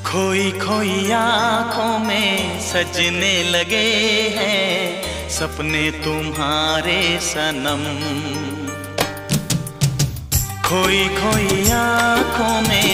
खोई खोई आँखों में सजने लगे हैं सपने तुम्हारे सनम। खोई खोई आँखों में